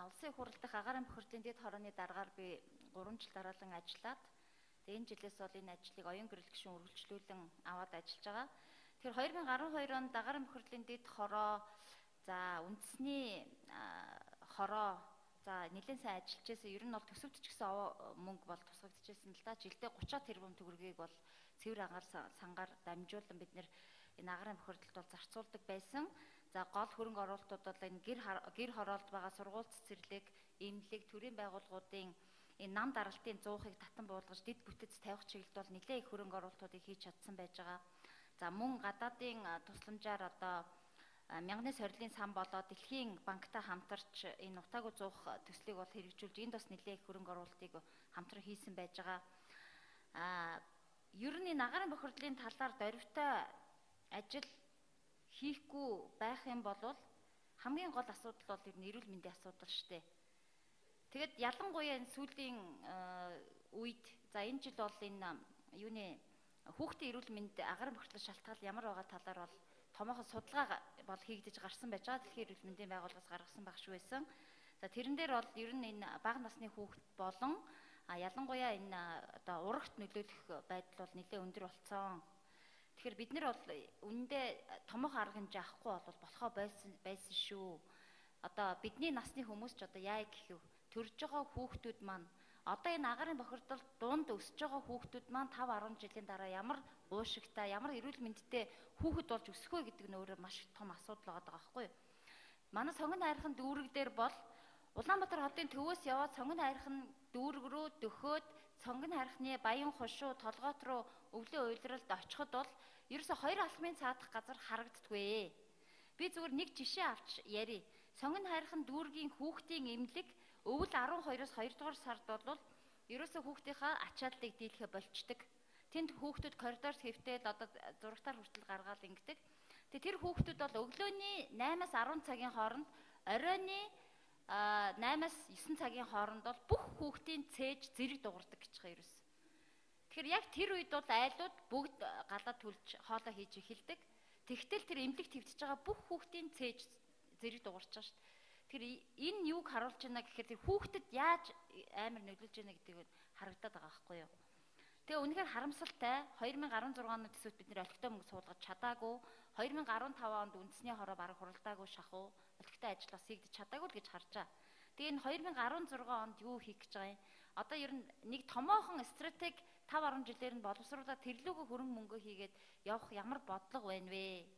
Улсын их хурлдах агаарын бохирдлын дэд хорооны дараагаар би 3 жил дараалан ажиллаад энэ жилээс бол энэ ажлыг оюун гэрэл гишүүн үргэлжлүүлэн аваад ажиллаж байгаа. Тэгэхээр 2012 онд агаарын бохирдлын дэд хороо за үндэсний хороо за нэлээд сайн ажиллаж байсан. Ер нь бол төсөвт ч гэсэн мөнгө бол тусгагдчихсан л да. Жилдээ 30 тэрбум төгрөгийг бол цэвэр агаар сангаар дамжуулан бид нэр энэ агаарын бохирдолд бол зарцуулдаг байсан. За гол хөрөнгө оруулалтууд бол энэ гэр хороолт байгаа сургууль цэцэрлэг, эмнэлэг, төрийн байгууллагуудын энэ нам даралтын 100-ыг татан буулгаж дэд бүтэц тавих чиглэлд бол нэлээд их хөрөнгө оруулалтуудыг хийж чадсан байж байгаа. За мөн гадаадын тусламжаар одоо мянганы сорилын сан болоод дэлхийн банктай хамтарч энэ утаагүй зуух төслийг бол хэрэгжүүлж энд бас нэлээд их хөрөнгө оруулалтыг хамтран хийсэн байж байгаа. Ер нь энэ агаарын бохирдлын талаар дорвитой ажил хийхгүй байх юм бол хамгийн гол асуудал бол ер нь эрүүл мэндийн асуудал шүү дээ. Тэгэд ялангуяа энэ сүүлийн үед за энэ жил бол энэ юуны хүүхдийн эрүүл мэнд агаарын бохирдлын шалтгаал ямар байгаа талаар бол томоохон судалгаа бол хийгдэж гарсан байж байгаа. Дэлхийн эрүүл мэндийн байгууллагаас гаргасан багш байсан. За тэрэн дээр бол ер нь энэ бага насны хүүхэд болон ялангуяа энэ одоо урагт нөлөөлөх байдал бол нэлээд өндөр болцсон. Тэгэхээр бид нар бол үнэндээ томоохон арга хэмжээ авахгүй бол болохоо байсан шүү. Одоо бидний насны хүмүүс ч одоо яа гэх вэ? Төрж байгаа хүүхдүүд маань одоо энэ агаарын бохирдолд дунд өсөж байгаа хүүхдүүд маань 5-10 жилийн дараа ямар уушигтай, ямар эрүүл мэндтэй хүүхэд болж өсөх вэ гэдэг нь өөрөө маш том асуудал байгаа байхгүй юу? Манай Сонгон хайрхан дүүрэг дээр бол Улаанбаатар хотын төвөөс яваад Сонгон хайрхан дүүрэг рүү дөхөөд Сонгон хайрхны Баян хошуу толгойт руу өвлөө уйлралд очиход бол ерөөсө 2 алхмын цаадах газар харагддаггүй. Би зүгээр нэг жишээ авч ярив. Сонгон хайрхан дүүргийн хүүхдийн эмнэлэг өвөл 12-оос 2 дугаар сард бол ерөөсө хүүхдийнхаа ачааллыг дийлэхэ болчдөг. Тэнд хүүхдүүд коридорт хэвтээд одоо зурагтаар хүртэл гаргаад ингэдэг. Тэгээ тэр хүүхдүүд бол өглөөний 8-аас 10 цагийн хооронд оройны 8-аас 9 цагийн хооронд бол бүх хүүхдийн цээж зэрэг дуурдаг гэж байгаа ерөөс. Тэгэхээр яг тэр үед бол айлууд бүгд галаа түлж хоолоо хийж эхэлдэг. Тэгтэл тэр эмнэлэгт хэвтэж байгаа бүх хүүхдийн цээж зэрэг дуурч байгаа шүү дээ. Тэгэхээр энэ юуг харуулж байна гэхээр тэр хүүхдэд яаж амар нөлөөлж байна гэдгийг харагдаад байгаа байхгүй юу? Тэгээ үнэхээр харамсалтай 2016 оны төсөвт бид нэр олигтой мөнгө суулгаж чадаагүй 2015 онд үндэсний хороо бараг хуралдаагүй шахуу олигтой ажил бас хийгдэж чадаагүй л гэж харж байгаа. Тэгээ энэ 2016 онд юу хийх гэж байгаа юм? Одоо ер нь нэг томоохон стратеги 5-10 жилээр нь боловсруулаад тэрлүүгөө хөрөнгө мөнгө хийгээд явах ямар бодлого байна вэ?